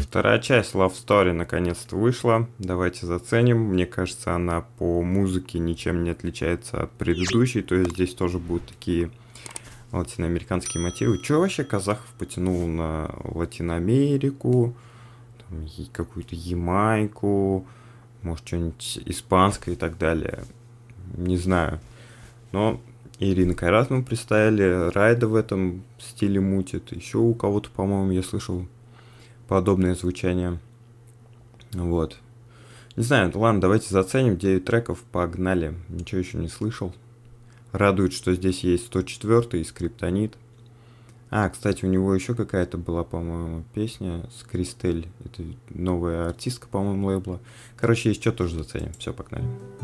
Вторая часть Love Story наконец-то вышла. Давайте заценим. Мне кажется, она по музыке ничем не отличается от предыдущей. То есть здесь тоже будут такие латиноамериканские мотивы. Чё вообще казахов потянул на Латиноамерику? Какую-то Ямайку, может что-нибудь испанское и так далее. Не знаю. Но Ирина Кайратовна представили, Райда в этом стиле мутит. Еще у кого-то, по-моему, я слышал подобное звучание. Вот. Не знаю, ладно, давайте заценим. 9 треков, погнали. Ничего еще не слышал. Радует, что здесь есть 104 и Скриптонит. Кстати, у него еще какая-то была, по-моему, песня с Кристель. Это новая артистка, по-моему, лейбла. Короче, есть что, тоже заценим. Все, погнали.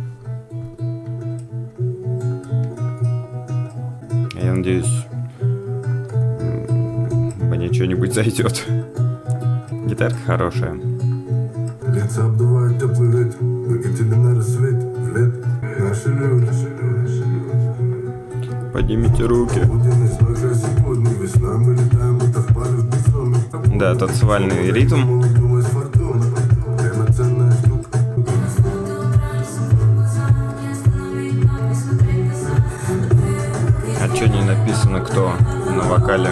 Я надеюсь, мне что-нибудь зайдет. Гитарка хорошая. Лица обдувает теплый ветер, выкатили на рассвет, в лет наши люди. Поднимите руки. Да, танцевальный ритм. А что не написано, кто на вокале?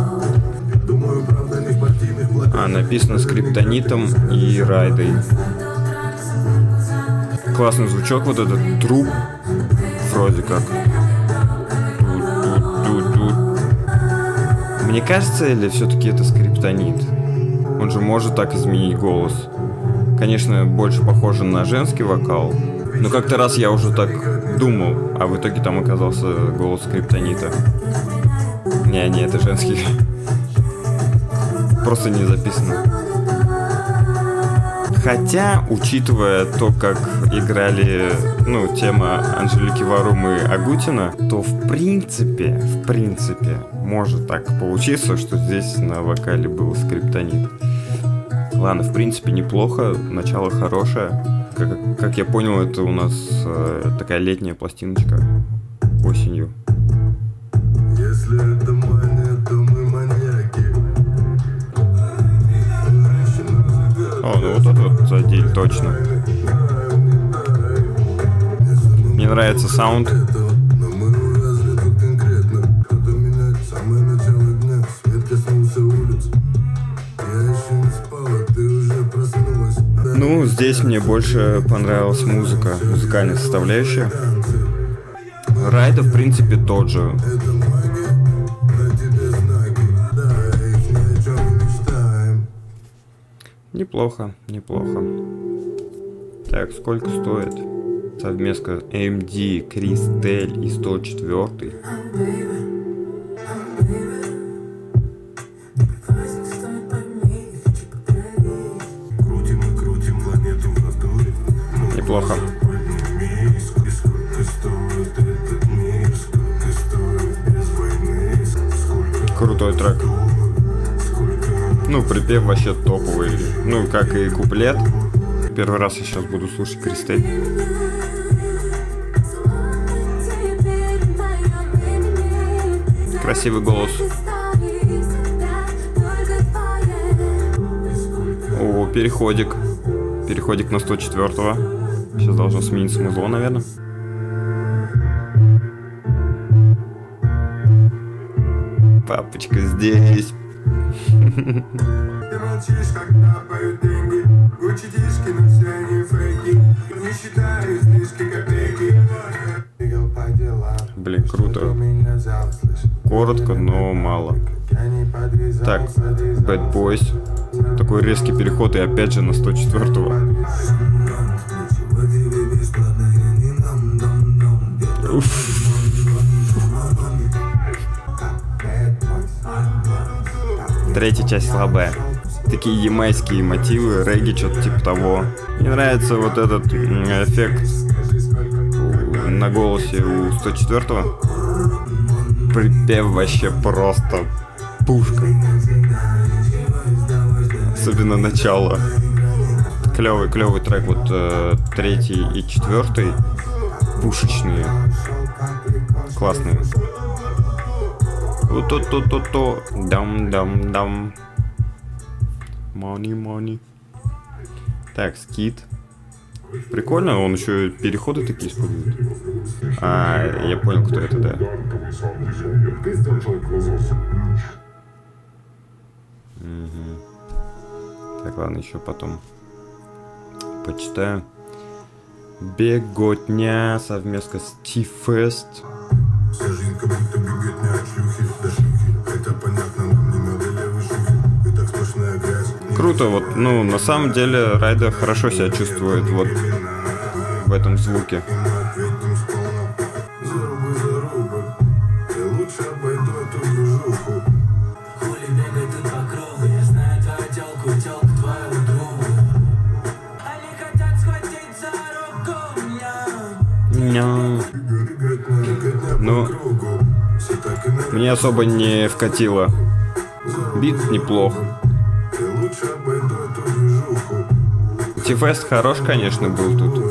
Написано Скриптонитом и Райдой. Классный звучок, вот этот труп, вроде как. Мне кажется, или все-таки это Скриптонит? Он же может так изменить голос. Конечно, больше похоже на женский вокал. Но как-то раз я уже так думал, а в итоге там оказался голос Скриптонита. Не, это женский. Просто не записано. Хотя, учитывая то, как играли, тема Анжелики Варум и Агутина, то в принципе, может так получиться, что здесь на вокале был Скриптонит. Ладно, в принципе, неплохо, начало хорошее. Как я понял, это у нас такая летняя пластиночка осенью. Если это мания, то мы маньяки. Вот это вот задели, точно. Мне нравится саунд. Здесь мне больше понравилась музыка, музыкальная составляющая. Райда, в принципе, тот же. Неплохо. Так, сколько стоит? Совместка AMD, Кристель и 104. Неплохо. Крутой трек. Припев вообще топовый. Как и куплет. Первый раз я сейчас буду слушать Кристель. Красивый голос. Переходик. Переходик на 104-го. Сейчас должно смениться музло, наверное. Папочка здесь. Блин, круто. Коротко, но мало. Так, Bad Boys. Такой резкий переход и опять же на 104-го. Третья часть слабая. Такие ямайские мотивы, регги, что-то типа того. Мне нравится вот этот эффект на голосе у 104-го. Припев вообще просто пушка. Особенно начало. Клевый трек, вот третий и четвертый. Пушечные. Классные. Вот то. Дам. Money. Так, скит. Прикольно, он еще переходы такие использует. А, я понял, кто это, да. Угу. Так, ладно, еще потом почитаю. Беготня совместно с T-Fest. Круто, вот, ну, на самом деле Райда хорошо себя чувствует вот в этом звуке. Ну, мне особо не вкатило. Бит неплох. T-Fest хорош, конечно, был тут.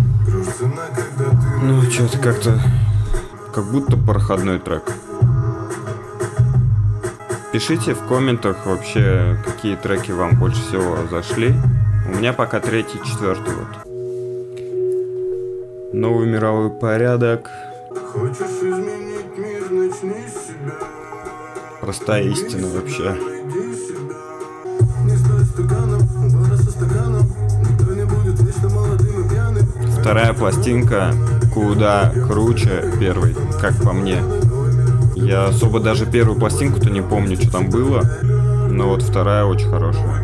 Ну, что-то как-то... Как будто проходной трек. Пишите в комментах вообще, какие треки вам больше всего зашли. У меня пока 3-й, 4-й вот. Новый мировой порядок. Хочешь изменить мир, начни с себя. Простая истина вообще. Вторая пластинка куда круче первой, как по мне. Я особо даже первую пластинку-то не помню, что там было. Но вот вторая очень хорошая.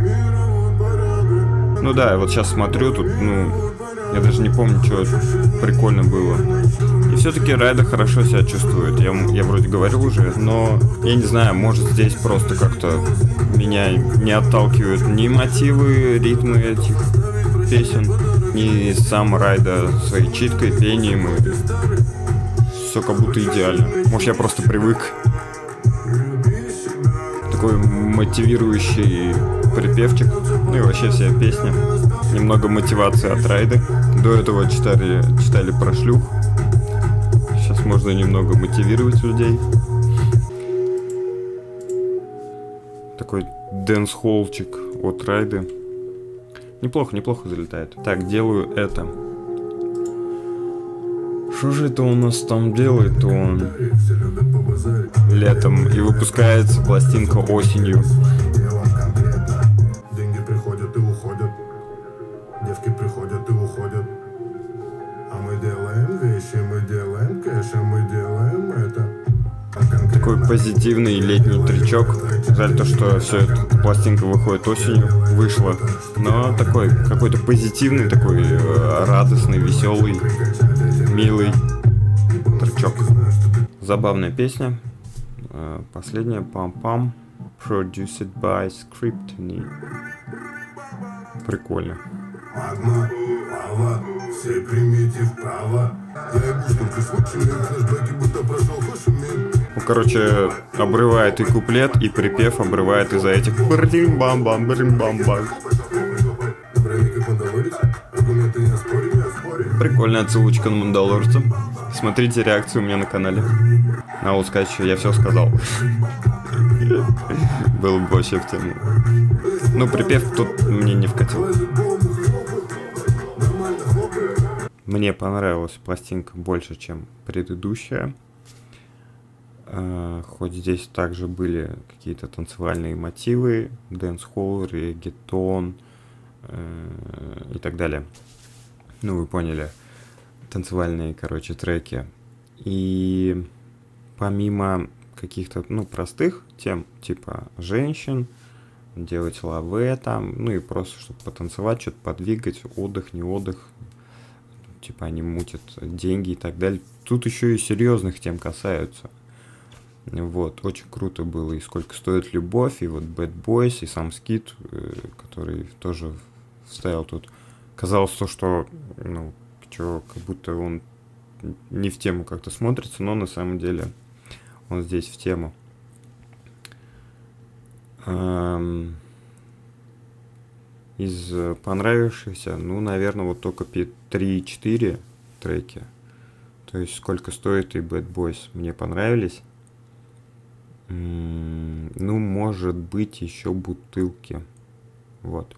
Ну да, вот сейчас смотрю, тут, ну, я даже не помню, что прикольно было. И все-таки Райда хорошо себя чувствует. Я вроде говорил уже, но я не знаю, может здесь просто как-то меня не отталкивают ни мотивы, ритмы этих песен, ни сам Райда своей читкой, пением. И все как будто идеально. Может, я просто привык. Такой мотивирующий припевчик. Ну и вообще вся песня. Немного мотивации от Райды. До этого читали про шлюх. Сейчас можно немного мотивировать людей. Такой дэнс-холлчик от Райды. Неплохо залетает. Так, делаю это. Что же это у нас там делает он летом и выпускается пластинка осенью? Деньги приходят и уходят, девки приходят и уходят, а мы делаем вещи, мы делаем кэш, а мы делаем это. Такой позитивный летний тречок. Жаль то, что все эта пластинка выходит осенью, вышла. Но такой какой-то позитивный, такой радостный, веселый, милый тречок. Забавная песня. Последняя Pam-Pam. Produced by Scriptony. Прикольно. Ну, короче, обрывает и куплет, и припев обрывает из-за этих брим-бам-бам, брим-бам-бам. Прикольная отсылочка на Мандалорца. Смотрите реакцию у меня на канале. Надо сказать, что я все сказал. Было бы вообще в тему. Ну, припев тут мне не вкатил. Мне понравилась пластинка больше, чем предыдущая. Хоть здесь также были какие-то танцевальные мотивы, дэнс-холл, реггетон и так далее. Ну, вы поняли. Танцевальные, короче, треки. И помимо каких-то, ну, простых тем, типа женщин, делать лаве там, ну и просто, чтобы потанцевать, что-то подвигать, отдых, не отдых, типа они мутят деньги и так далее. Тут еще и серьезных тем касаются. Вот, очень круто было. И сколько стоит любовь, и вот Bad Boys, и сам Скит, который тоже вставил тут. Казалось то, что, ну, как будто он не в тему как-то смотрится, но на самом деле он здесь в тему. Из понравившихся, ну, наверное, вот только 3-4 треки. То есть сколько стоит и Bad Boys мне понравились. Ну, может быть, еще бутылки. Вот.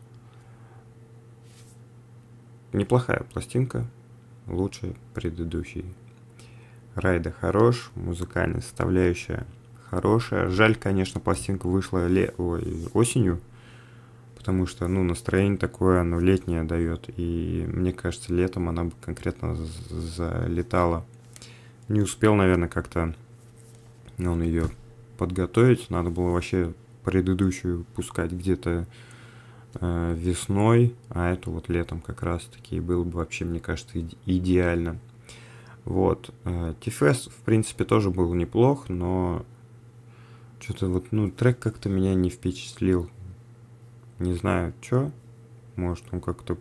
Неплохая пластинка, лучше предыдущей. Райда хорош, музыкальная составляющая хорошая. Жаль, конечно, пластинка вышла осенью, потому что, ну, настроение такое, оно летнее дает. И мне кажется, летом она бы конкретно залетала. Не успел, наверное, как-то он ее подготовить. Надо было вообще предыдущую пускать где-то весной, а эту вот летом как раз таки было бы вообще, мне кажется, идеально. Вот. T-Fest, в принципе, тоже был неплох, но что-то вот, ну, трек как-то меня не впечатлил. Не знаю, что. Может, он как-то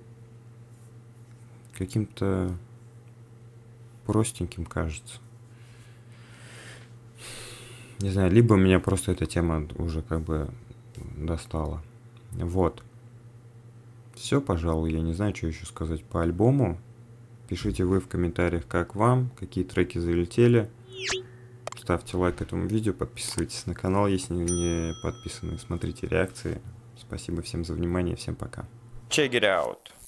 каким-то простеньким кажется. Не знаю, либо меня просто эта тема уже как бы достала. Вот. Все, пожалуй, я не знаю, что еще сказать по альбому. Пишите вы в комментариях, как вам, какие треки залетели. Ставьте лайк этому видео, подписывайтесь на канал, если не подписаны, смотрите реакции. Спасибо всем за внимание, всем пока. Check it out.